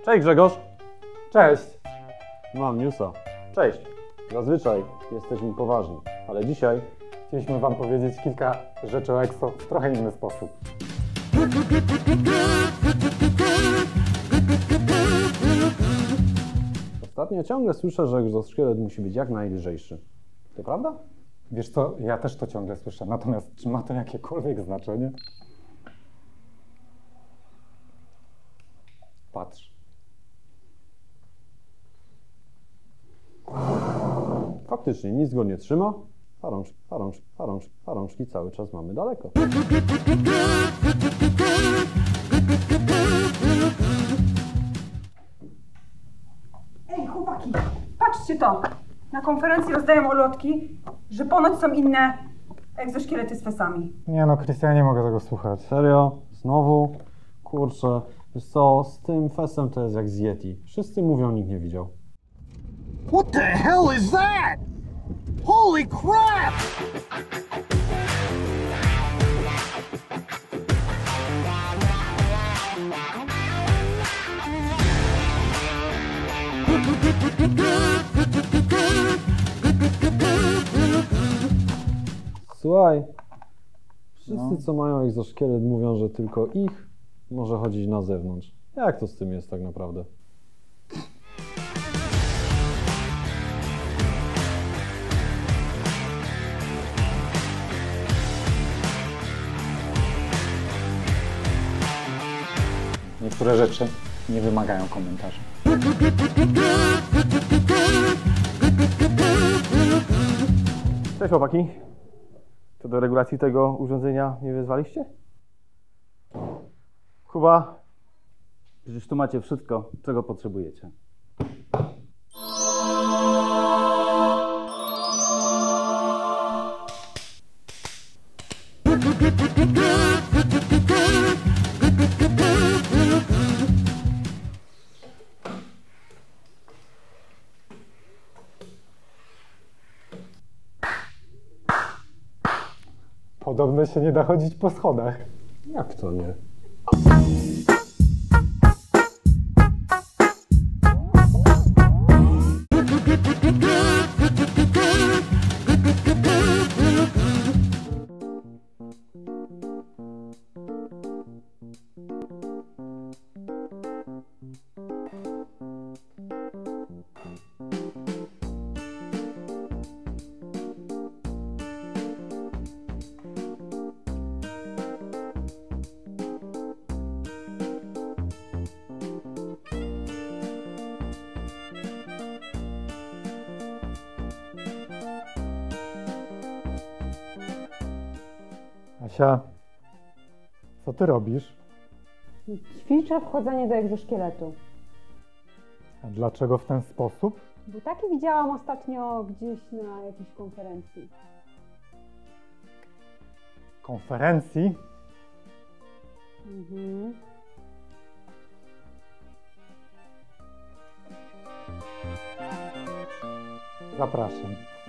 Cześć Grzegorz! Cześć! Mam newsa. Cześć! Zazwyczaj jesteśmy poważni, ale dzisiaj Chcieliśmy Wam powiedzieć kilka rzeczy o EXO w trochę inny sposób. ostatnio ciągle słyszę, że egzoszkielet musi być jak najlżejszy. To prawda? Wiesz co, ja też to ciągle słyszę, natomiast czy ma to jakiekolwiek znaczenie? Patrz. Faktycznie nic go nie trzyma, a rączki cały czas mamy daleko. Ej, chłopaki, patrzcie to! Na konferencji rozdają ulotki, że ponoć są inne egzoszkielety z fesami. Nie no, Krystian, nie mogę tego słuchać. Serio? Znowu? Kurczę, wiesz co, z tym fesem to jest jak z Yeti. Wszyscy mówią, nikt nie widział. What the hell is that? Holy crap! Słuchaj, wszyscy co mają egzoszkielet mówią, że tylko ich może chodzić na zewnątrz. Jak to z tym jest tak naprawdę? Niektóre rzeczy nie wymagają komentarzy. Cześć chłopaki. Co do regulacji tego urządzenia nie wezwaliście? Kuba? Przecież tu macie wszystko, czego potrzebujecie. Podobno się nie da chodzić po schodach. Jak to nie? Asia, co ty robisz? Ćwiczę wchodzenie do egzoszkieletu. A dlaczego w ten sposób? Bo takie widziałam ostatnio gdzieś na jakiejś konferencji. Konferencji? Mhm. Zapraszam.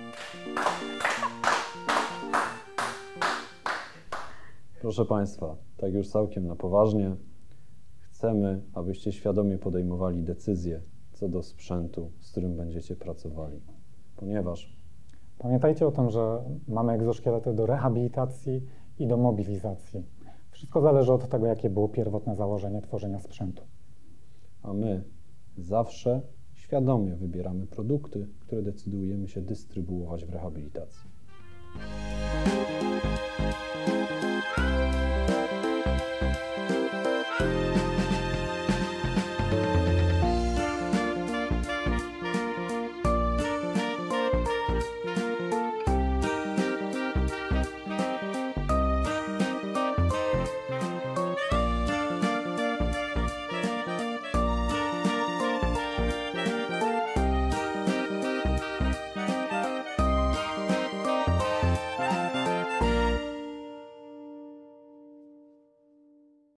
Proszę Państwa, tak już całkiem na poważnie, chcemy, abyście świadomie podejmowali decyzje co do sprzętu, z którym będziecie pracowali. Ponieważ Pamiętajcie o tym, że mamy egzoszkielety do rehabilitacji i do mobilizacji. Wszystko zależy od tego, jakie było pierwotne założenie tworzenia sprzętu. a my zawsze świadomie wybieramy produkty, które decydujemy się dystrybuować w rehabilitacji.